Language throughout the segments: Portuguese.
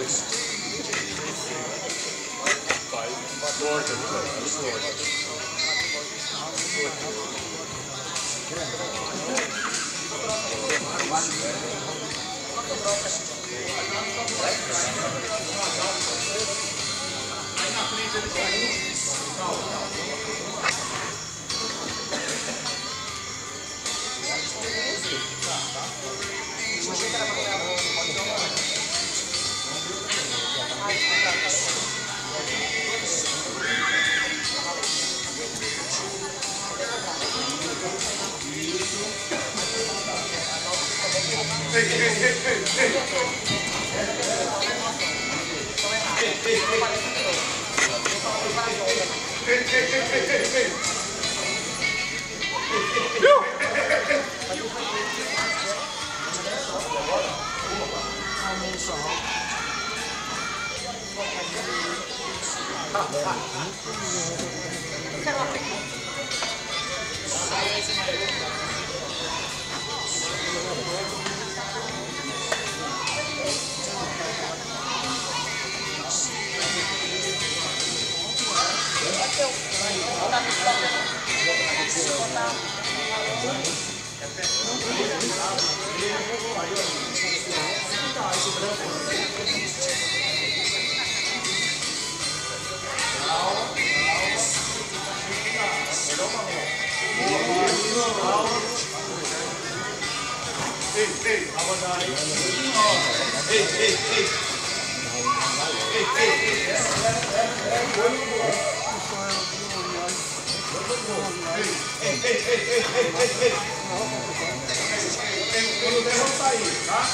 Quando der, vamos sair, tá?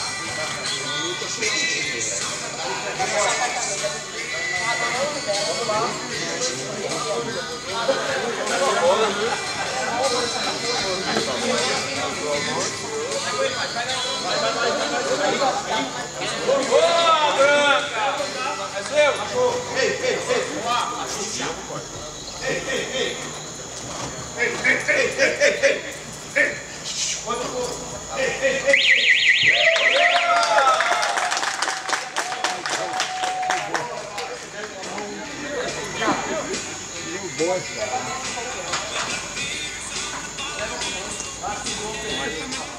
Vamos lá. Boa, Branca! É seu? Ei, ei, ei! Vamos lá! Ei, ei, ei! Ei, ei, ei, ei, ei, ei! Quanto for? Ei, ei, ei, ei! Boa,